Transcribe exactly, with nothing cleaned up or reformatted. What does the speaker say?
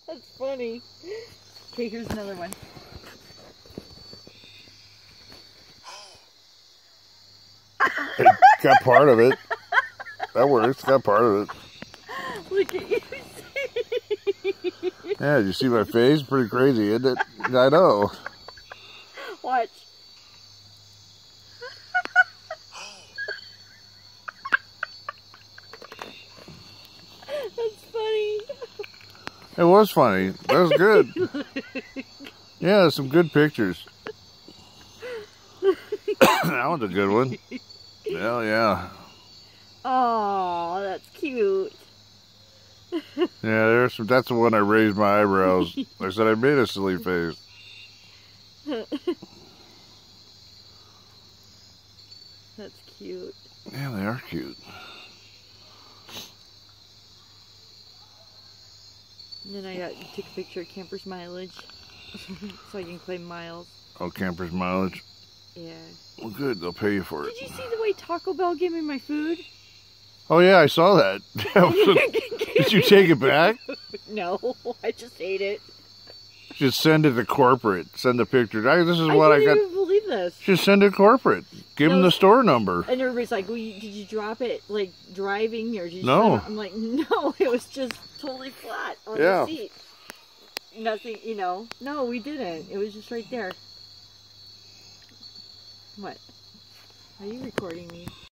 That's funny. Okay, here's another one. It got part of it. That works. Got part of it. Look at you. Yeah, did you see my face? Pretty crazy, isn't it? I know. Watch. That's funny. It was funny. That was good. Yeah, some good pictures. That one's a good one. Hell yeah. Oh, that's cute. Yeah, there's some. That's the one I raised my eyebrows. I said I made a silly face. That's cute. Yeah, they are cute. And then I got took a picture of camper's mileage, so I can claim miles. Oh, camper's mileage. Yeah. Well, good. They'll pay you for it. Did you see the way Taco Bell gave me my food? Oh yeah, I saw that. Did you take it back? No, I just ate it. Just send it to corporate. Send the picture. I, this is I what I got. I can't even believe this. Just send it corporate. Give No, them the store number. And everybody's like, well, you, did you drop it, like, driving? Or did you No. I'm like, no, it was just totally flat on Yeah. the seat. Nothing, you know. No, we didn't. It was just right there. What? Are you recording me?